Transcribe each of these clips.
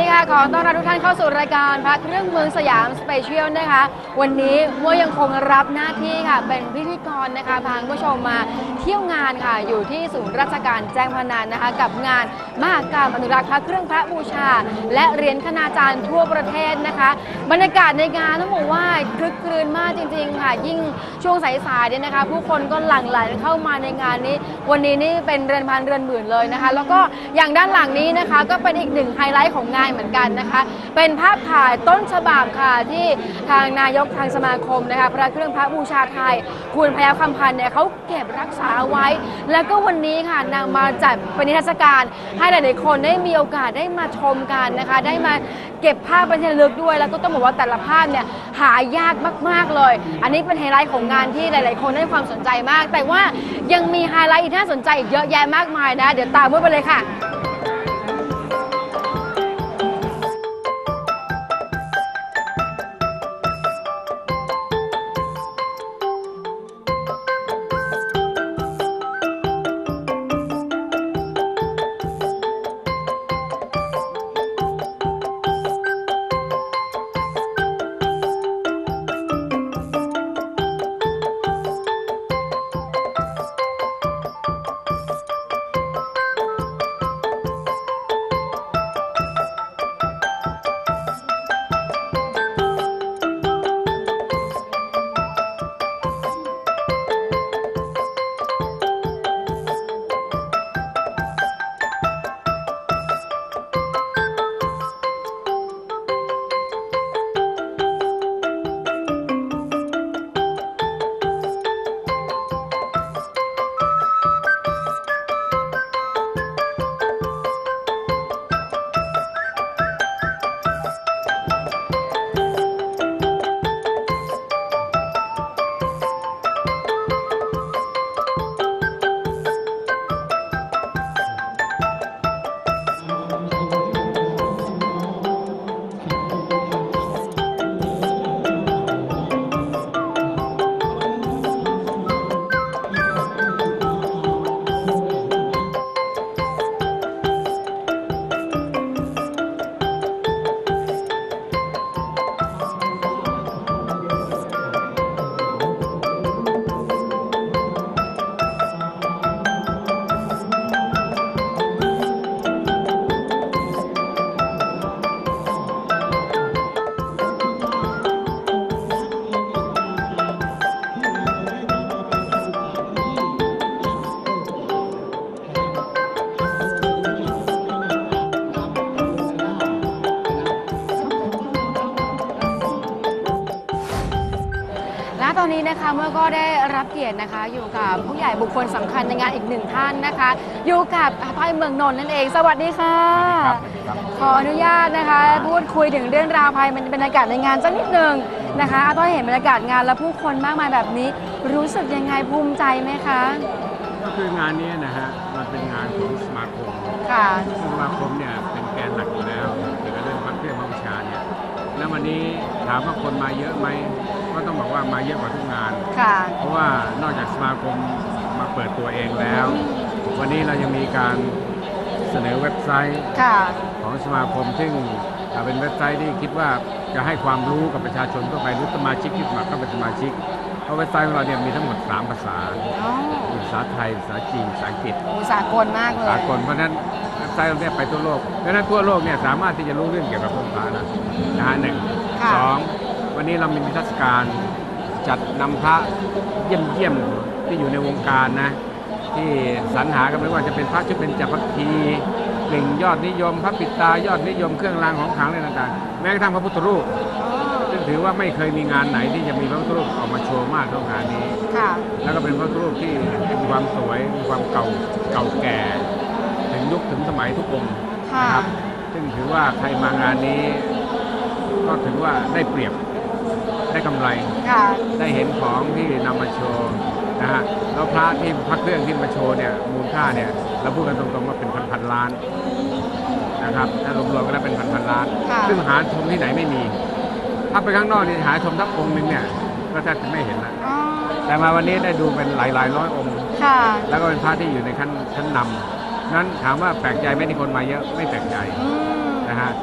ค่ะขอต้อนรับทุกท่านเข้าสู่รายการพระเครื่องเมืองสยามสเปเชียลนะคะวันนี้มั่วยังคงรับหน้าที่ค่ะเป็นพิธีกรนะคะพาคุณผู้ชมมาเที่ยวงานค่ะอยู่ที่ศูนย์ราชการแจ้งพนันนะคะกับงานมหกรรมอนุรักษ์พระเครื่องพระบูชาและเหรียญคณาจารย์ทั่วประเทศนะคะบรรยากาศในงานต้องบอกว่าคลึกครื้นมากจริงๆค่ะยิ่งช่วงสายๆเนี่ยนะคะผู้คนก็หลั่งไหลเข้ามาในงานนี้วันนี้นี่เป็นเรือนพันเรือนหมื่นเลยนะคะแล้วก็อย่างด้านหลังนี้นะคะก็เป็นอีกหนึ่งไฮไลท์ของงานเหมือนกันนะคะเป็นภาพถ่ายต้นฉบับค่ะที่ทางนายกทางสมาคมนะคะพระเครื่องพระบูชาไทยคุณพยัคฆ์คำพันธ์เนี่ยเขาเก็บรักษาไว้แล้วก็วันนี้ค่ะนำมาจัดเป็นนิทรรศการให้หลายๆคนได้มีโอกาสได้มาชมกันนะคะได้มาเก็บภาพเป็นที่ระลึกด้วยแล้วก็ต้องบอกว่าแต่ละภาพเนี่ยหายากมากๆเลยอันนี้เป็นไฮไลท์ของงานที่หลายๆคนได้ความสนใจมากแต่ว่ายังมีไฮไลท์อีกน่าสนใจอีกเยอะแยะมากมายนะเดี๋ยวตามมุ้ยไปเลยค่ะตอนนี้นะคะเมื่อก็ได้รับเกียรตินะคะอยู่กับผู้ใหญ่บุคคลสำคัญในงานอีกหนึ่งท่านนะคะอยู่กับอาต้อยเมืองนนท์นั่นเองสวัสดีค่ะขออนุญาตนะคะพูดคุยถึงเรื่องราวภายในบรรยากาศในงานสักนิดนึงนะคะอาต้อยเห็นบรรยากาศงานและผู้คนมากมายแบบนี้รู้สึกยังไงภูมิใจไหมคะก็คืองานนี้นะฮะมันเป็นงานของสมาคมค่ะสมาคมเนี่ยเป็นแกนหลักอยู่แล้วเกี่ยวกับเรื่องพระเครื่องพระบูชาเนี่ยแล้ววันนี้ถามว่าคนมาเยอะไหมก็ต้องบอกว่ามาเยอะกว่าทุกงานเพราะว่านอกจากสมาคมมาเปิดตัวเองแล้ววันนี้เรายังมีการเสนอเว็บไซต์ของสมาคมซึ่งเป็นเว็บไซต์ที่คิดว่าจะให้ความรู้กับประชาชนทั่วไปหรือสมาชิกที่สมัครเข้าเป็นสมาชิกเพราะเว็บไซต์ของเราเนี่ยมีทั้งหมด3 ภาษาภาษาไทยภาษาจีนภาษาอังกฤษสากลมากเลยสากลเพราะฉะนั้นเว็บไซต์เราเนี่ยไปทั่วโลกเพราะฉะนั้นทั่วโลกเนี่ยสามารถที่จะรู้เรื่องเกี่ยวกับพระพานะ1 2วันนี้เรามีนิทรรศการจัดนำพระเยี่ยมที่อยู่ในวงการนะที่สรรหากันไม่ว่าจะเป็นพระชุดเบญจภคีกลิ่งยอดนิยมพระปิดตายอดนิยมเครื่องรางของขลังอะไรต่างๆแม้กระทั่งพระพุทธรูปซึ่งถือว่าไม่เคยมีงานไหนที่จะมีพระพุทธรูปออกมาโชว์มากเท่างานนี้แล้วก็เป็นพระพุทธรูปที่มีความสวยมีความเก่าแก่ถึงยุคถึงสมัยทุกองค์นะครับซึ่งถือว่าใครมางานนี้ก็ถือว่าได้เปรียบได้กำไรได้เห็นของที่นำมาโชว์นะฮะแล้วพระเครื่องที่มาโชว์เนี่ยมูลค่าเนี่ยเราพูดกันตรงๆว่าเป็นพันล้านนะครับถ้ารวมๆกันแล้วเป็นพันล้านซึ่งหาชมที่ไหนไม่มีถ้าไปข้างนอกนี่หาชมทักองค์นึงเนี่ยก็แทบจะไม่เห็นแล้วแต่มาวันนี้ได้ดูเป็นหลายร้อยองค์แล้วก็เป็นพระที่อยู่ในชั้นนำนั้นถามว่าแปลกใจไหมที่คนมาเยอะไม่แปลกใจนะฮะ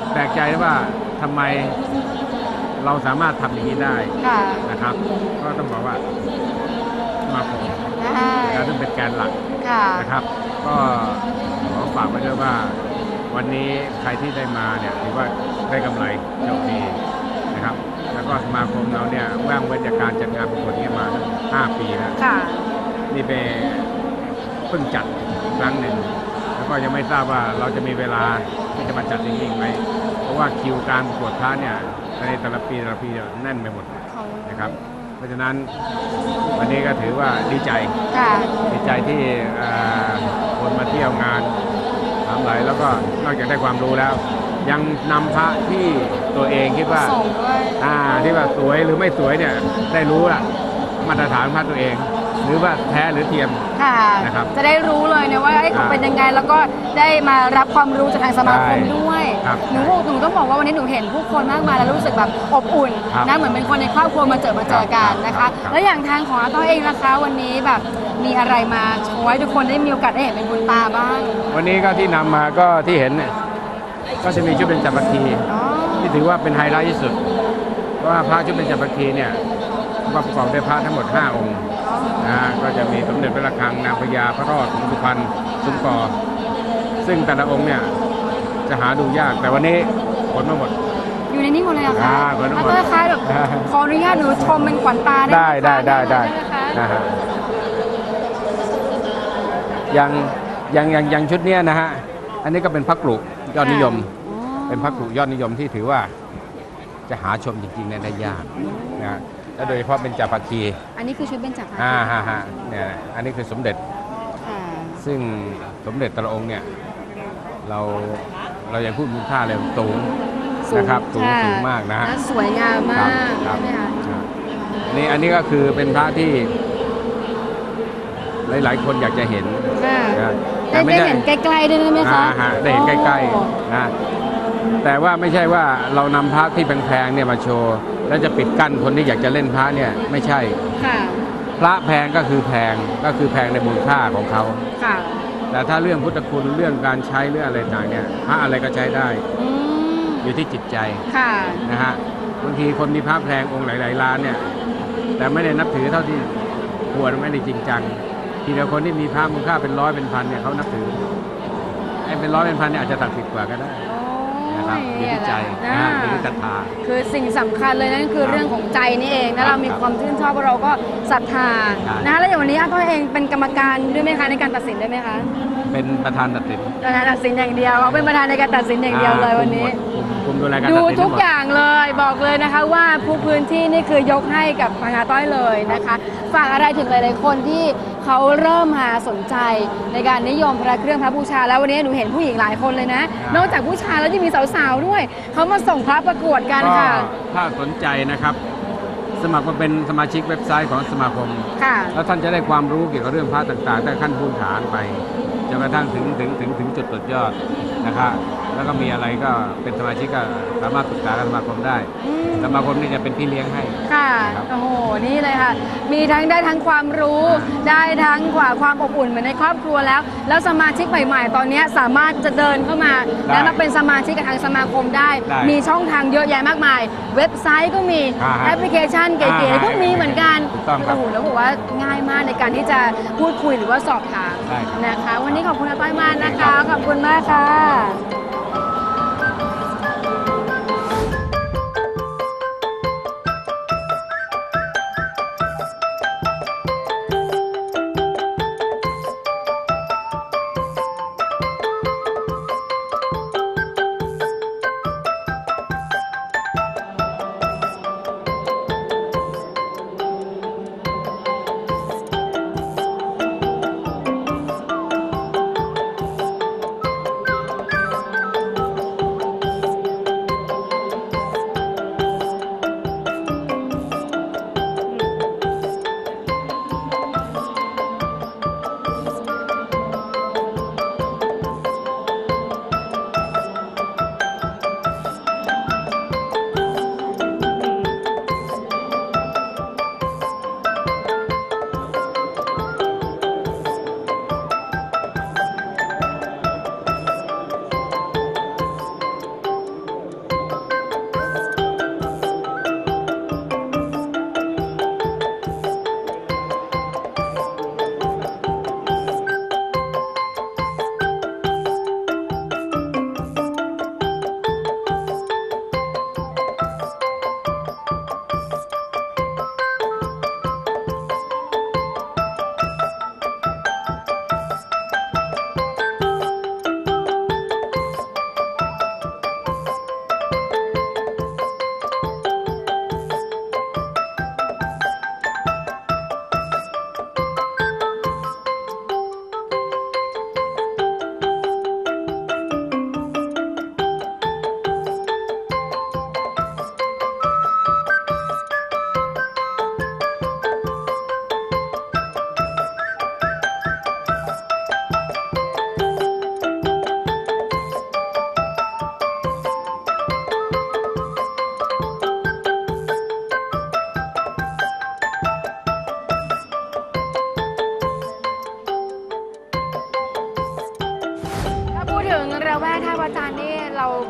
แปลกใจว่าทำไมเราสามารถทำอย่างนี้ได้ค่ะนะครับ ก็ต้องบอกว่าสมาคมใช่การซึ่งเป็นแกนหลักค่ะนะครับ ก็ขอฝากไว้ด้วยว่าวันนี้ใครที่ได้มาเนี่ยถือว่าได้กำไรโชคดีนะครับ แล้วก็สมาคมเราเนี่ยว่างเว้นจากการจัดงานประกวดนี้มาตั้ง5 ปีแล้วค่ะนี่เป็นเพิ่งจัดครั้งหนึ่ง แล้วก็ยังไม่ทราบว่าเราจะมีเวลาที่จะมาจัดจริงๆไหมเพราะว่าคิวการประกวดพระเนี่ยในแต่ละปีแน่นไปหมดนะครับ เพราะฉะนั้นวันนี้ก็ถือว่าดีใจค่ะดีใจที่คนมาเที่ยวงานถามไหลแล้วก็นอกจากได้ความรู้แล้ว ยังนำพระที่ตัวเองคิดว่าส่งด้วยที่ว่าสวยหรือไม่สวยเนี่ยได้รู้ละมาตรฐานพระตัวเอง หรือว่าแท้หรือเทียมค่ะนะครับจะได้รู้เลยนะว่าเขาเป็นยังไงแล้วก็ได้มารับความรู้จากทางสมาคมด้วยครับหนูต้องบอกว่าวันนี้หนูเห็นผู้คนมากมายแล้วรู้สึกแบบอบอุ่นครับนะเหมือนเป็นคนในครอบครัวมาเจอกันนะครัคะบครับแล้วอย่างทางของอาต้อยเองนะคะวันนี้แบบมีอะไรมาโชว์ให้ทุกคนได้มีโอกาสได้เห็นเป็นบุญตาบ้างวันนี้ก็ที่นำมาก็ที่เห็นเนี่ยก็จะมีชุดเป็นจัปาคีอ๋อที่ถือว่าเป็นไฮไลท์ที่สุด เพราะว่าพระชุดเป็นจัปาคีเนี่ยประกอบด้วยพระทั้งหมด 5 องค์ก็จะมีสมเด็จพระระฆังนางพญาพระรอดหลวงสุพรรณซุ้มกอซึ่งแต่ละองค์เนี่ยจะหาดูยากแต่วันนี้ขนมาหมดอยู่ในนี้หมดเลยเหรอคะขนมาหมดอาต้อยคะแบบขออนุญาตหนูชมเป็นขวัญตาได้ไหมคะได้ไหมคะนะฮะอย่างชุดเนี้ยนะฮะอันนี้ก็เป็นพระกรุยอดนิยม เป็นพระกรุยอดนิยมที่ถือว่าจะหาชมจริงๆในได้ยากนะและโดยเฉพาะเป็นจัปาคีอันนี้คือชุดเบญจพรรณเนี่ยอันนี้คือสมเด็จค่ะซึ่งสมเด็จแต่ละองค์เนี่ยเรายังพูดมูลค่าเลยสูงนะครับสูงมากนะฮะและสวยงามมากครับใช่ไหมคะครับอันนี้ก็คือเป็นพระที่หลายๆคนอยากจะเห็นค่ะนะได้เห็นใกล้ๆด้วยไหมคะได้เห็นใกล้โอ้ๆนะแต่ว่าไม่ใช่ว่าเรานำพระที่แพงๆเนี่ยมาโชว์แล้วจะปิดกั้นคนที่อยากจะเล่นพระเนี่ยไม่ใช่ค่ะพระแพงก็คือแพงในมูลค่าของเขาค่ะแต่ถ้าเรื่องพุทธคุณเรื่องการใช้เรื่องอะไรต่างเนี่ยพระอะไรก็ใช้ได้อืมอยู่ที่จิตใจค่ะนะฮะบางทีคนมีพระแพงองค์หลายๆล้านเนี่ยแต่ไม่ได้นับถือเท่าที่ควรไม่ได้จริงจังทีเดียวคนที่มีพระมูลค่าเป็นร้อยเป็นพันเนี่ยเขานับถือไอ้เป็นร้อยเป็นพันเนี่ยอาจจะศักดิ์สิทธิ์กว่าก็ได้นะครับอยู่ที่ใจนะฮะอยู่ที่ศรัทธาคือสิ่งสำคัญเลยนั่นคือครับเรื่องของใจนี่เองครัถ้าบเรามีความชื่นชอบเราก็ศรัทธาใช่นะคะแล้วอย่างวันนี้อาต้อยเองเป็นกรรมการด้วยไหมคะในการตัดสินได้ไหมคะเป็นประธานตัดสินประธานตัดสินอย่างเดียวเขาเป็นประธานในการตัดสินอย่างเดียวเลยวันนี้คุมดูแลการดูตัดสินทุกทั้งหมดอย่างเลยบอกเลยนะคะว่าผู้พื้นที่นี่คือยกให้กับทางอาต้อยเลยนะคะฝากอะไรถึงหลายๆคนที่เขาเริ่มมาสนใจในการนิยมพระเครื่องพระบูชาแล้ววันนี้หนูเห็นผู้หญิงหลายคนเลยนะ นอกจากผู้ชายแล้วยังมีสาวๆด้วยเขามาส่งพระประกวดกันก็ค่ะถ้าสนใจนะครับ สมัครมาเป็นสมาชิกเว็บไซต์ของสมาคมค่ะแล้วท่านจะได้ความรู้เกี่ยวกับเรื่องพระต่างๆตั้งแต่ขั้นพื้นฐานไปจนกระทั่งถึงจุดสุดยอดนะครับแล้วก็มีอะไรก็เป็นสมาชิกก็สามารถปรึกษากับสมาคมได้ สมาคมนี่จะเป็นพี่เลี้ยงให้ค่ะครับโอ้โห นี่เลยค่ะ มีทั้งได้ทั้งความรู้ ได้ทั้งความอบอุ่นเหมือนในครอบครัวแล้ว แล้วสมาชิกใหม่ๆ ตอนนี้สามารถจะเดินเข้ามาได้แล้วมาเป็นสมาชิกกับทางสมาคมได้ได้มีช่องทางเยอะแยะมากมาย เว็บไซต์ก็มีอ่าฮะแอปพลิเคชันเก๋อ่าๆก็มีเหมือนกันถูกต้องครับโอ้โห แล้วบอกว่าง่ายมากในการที่จะพูดคุยหรือว่าสอบถามได้ครับนะคะ วันนี้ขอบคุณอาต้อยมากนะครัคะบขอบคุณมากค่ะ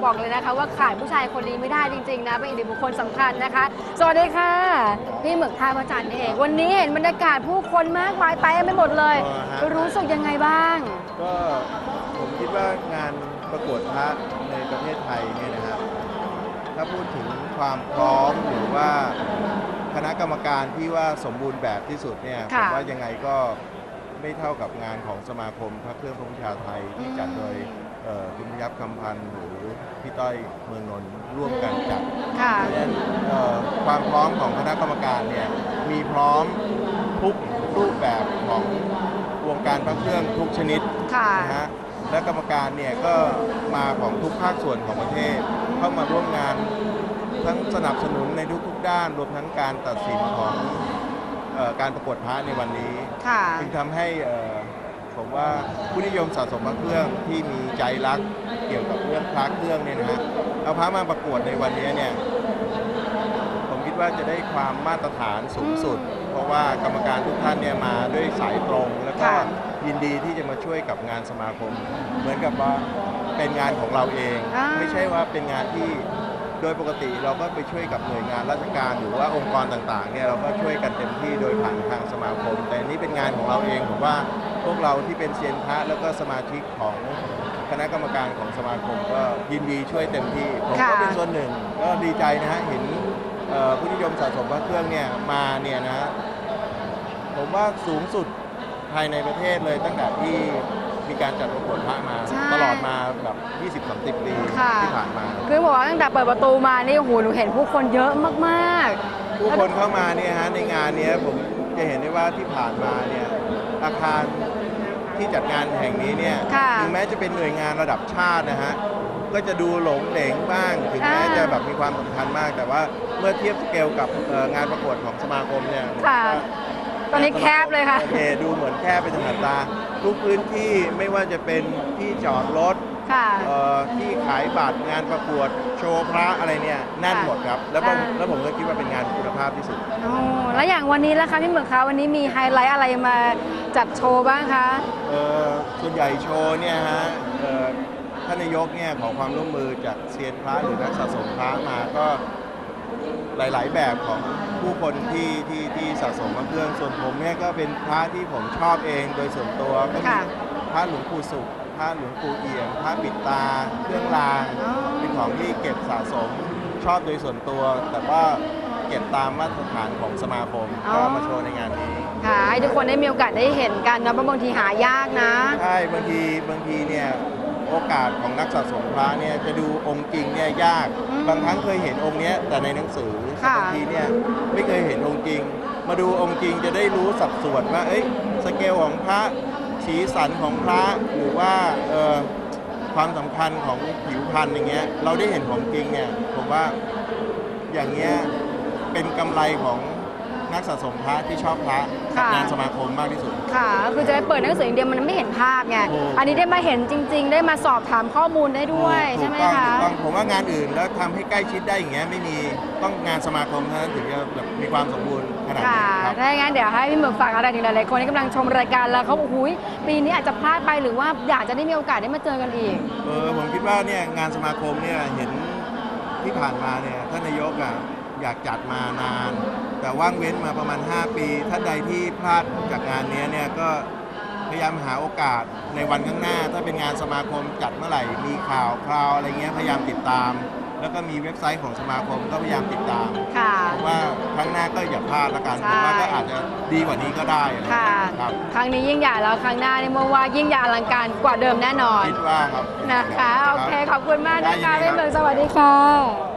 บอกเลยนะคะว่าขาดผู้ชายคนนี้ไม่ได้จริงๆนะเป็นอีกหนึ่งบุคคลสำคัญนะคะสวัสดีค่ะพี่หมึกท่าพระจันทร์เองวันนี้เห็นบรรยากาศผู้คนมากมายเต็มไปหมดเลยรู้สึกยังไงบ้างก็ผมคิดว่างานประกวดพระในประเทศไทยเนี่ยนะครับถ้าพูดถึงความพร้อมหรือว่าคณะกรรมการที่ว่าสมบูรณ์แบบที่สุดเนี่ยผมว่ายังไงก็ไม่เท่ากับงานของสมาคมพระเครื่องพระบูชาไทยที่จัดโดยคุณพยัคฆ์คำพันธ์หรือพี่ต้อยเมืองนนท์ร่วมกันจัดเพราะฉะนั้นความพร้อมของคณะกรรมการเนี่ยมีพร้อมทุกรูปแบบของวงการพระเครื่องทุกชนิดนะฮะและกรรมการเนี่ยก็มาของทุกภาคส่วนของประเทศเข้ามาร่วมงานทั้งสนับสนุนในทุกๆด้านรวมทั้งการตัดสินของการประกวดพระในวันนี้จึงทำให้ผมว่าผู้นิยมสะสมพระเครื่องที่มีใจรักเกี่ยวกับเรื่องพระเครื่องเนี่ยนะฮะเอาพระมาประกวดในวันนี้เนี่ยผมคิดว่าจะได้ความมาตรฐานสูงสุดเพราะว่ากรรมการทุกท่านเนี่ยมาด้วยสายตรงแล้วก็ยินดีที่จะมาช่วยกับงานสมาคมเหมือนกับว่าเป็นงานของเราเองไม่ใช่ว่าเป็นงานที่โดยปกติเราก็ไปช่วยกับหน่วยงานราชการหรือว่าองค์กรต่างๆเนี่ยเราก็ช่วยกันเต็มที่โดยผ่านทางสมาคมแต่นี้เป็นงานของเราเองผมว่าพวกเราที่เป็นเซียนพระแล้วก็สมาชิกของคณะกรรมการของสมาคมก็ยินดีช่วยเต็มที่ผมก็เป็นส่วนหนึ่งก็ดีใจนะฮะเห็นผู้นิยมสะสมพระเครื่องเนี่ยมาเนี่ยนะผมว่าสูงสุดภายในประเทศเลยตั้งแต่ที่มีการจัดประกวดพระมาตลอดมาแบบ 20-30 ปีที่ผ่านมาคือบอกว่าตั้งแต่เปิดประตูมานี่โอ้โหหนูเห็นผู้คนเยอะมากๆผู้คนเข้ามาเนี่ยฮะในงานนี้ผมจะเห็นได้ว่าที่ผ่านมาเนี่ยอาคารที่จัดงานแห่งนี้เนี่ยถึงแม้จะเป็นหน่วยงานระดับชาตินะฮะก็จะดูหลงเหลงบ้างถึงแม้จะแบบมีความสำคัญมากแต่ว่าเมื่อเทียบสเกลกับงานประกวดของสมาคมเนี่ยตอนนี้แคบเลยค่ะดูเหมือนแคบไปทางตาทุกพื้นที่ไม่ว่าจะเป็นที่จอดรถที่ขายบัตรงานประกวดโชว์พระอะไรเนี่ยแน่นหมดครับแล้วผมก็คิดว่าเป็นงานคุณภาพที่สุดแล้วอย่างวันนี้ล่ะคะพี่หมึกคะวันนี้มีไฮไลท์อะไรมาจัดโชว์บ้างคะส่วนใหญ่โชว์เนี่ยฮะท่านนายกเนี่ยขอความร่วมมือจากเซียนพระหรือนักสะสมพระมาก็หลายๆแบบของผู้คนที่สะสมพระเครื่องส่วนผมเนี่ยก็เป็นพระที่ผมชอบเองโดยส่วนตัวก็มีพระหลวงปู่สุขพระหลวงปู่เอี่ยมพระปิดตาเครื่องรางเป็นของที่เก็บสะสมชอบโดยส่วนตัวแต่ว่าเก็บตามมาตรฐานของสมาคมก็มาโชว์ในงานนี้ค่ะให้ทุกคนได้มีโอกาสได้เห็นกันนะเพราะบางทีหายากนะใช่บางทีเนี่ยโอกาสของนักสะสมพระเนี่ยจะดูองค์จริงเนี่ยยากบางครั้งเคยเห็นองค์นี้แต่ในหนังสือบางทีเนี่ยไม่เคยเห็นองค์จริงมาดูองค์จริงจะได้รู้สัดส่วนว่าสเกลของพระสีสันของพระหรือว่าความสำคัญของผิวพรรณอย่างเงี้ยเราได้เห็นของจริงเนี่ยผมว่าอย่างเงี้ยเป็นกำไรของนักสะสมพระที่ชอบพระงานสมาคมมากที่สุดค่ะคือจะไปเปิดหนังสืออย่างเดียวมันไม่เห็นภาพไงอันนี้ได้มาเห็นจริงๆได้มาสอบถามข้อมูลได้ด้วยใช่ไหมคะผมว่างานอื่นแล้วทำให้ใกล้ชิดได้อย่างเงี้ยไม่มีต้องงานสมาคมเท่านั้นถึงจะแบบมีความสมบูรณ์ขนาดนี้ครับถ้าอย่างนั้นเดี๋ยวให้พี่หมึกฝากอะไรถึงหลายๆคนที่กำลังชมรายการแล้วเขาบอกหุ้ยปีนี้อาจจะพลาดไปหรือว่าอยากจะได้มีโอกาสได้มาเจอกันอีกผมคิดว่าเนี่ยงานสมาคมเนี่ยเห็นที่ผ่านมาเนี่ยท่านนายกอยากจัดมานานแต่ว่างเว้นมาประมาณ5ปีท่านใดที่พลาดจากงานนี้เนี่ยก็พยายามหาโอกาสในวันข้างหน้าถ้าเป็นงานสมาคมจัดเมื่อไหร่มีข่าวคราวอะไรเงี้ยพยายามติดตามแล้วก็มีเว็บไซต์ของสมาคมก็พยายามติดตามเพราะว่าครั้งหน้าก็อย่าพลาดละกันผมว่าก็อาจจะดีกว่านี้ก็ได้ครับครั้งนี้ยิ่งใหญ่แล้วครั้งหน้านี่มองว่ายิ่งใหญ่อลังการกว่าเดิมแน่นอนคิดว่าครับนะคะโอเคขอบคุณมากนะคะพี่หมึกสวัสดีค่ะ